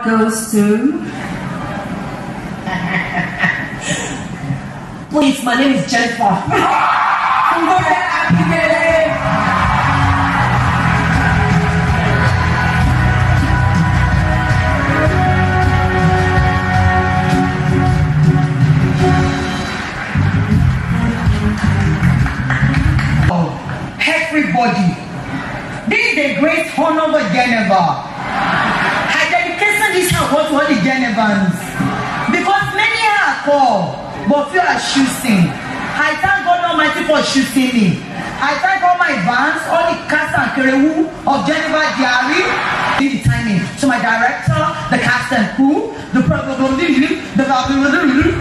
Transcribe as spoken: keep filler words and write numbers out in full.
goes to... Please, my name is Jennifer. Everybody, this is the great honor of Geneva. I dedicate this award to all the Genevans because many are called, but few are choosing. I thank God Almighty for choosing me. I thank all my bands, all the cast and crew of Geneva Diary, the timing. So my director, the cast and crew, the the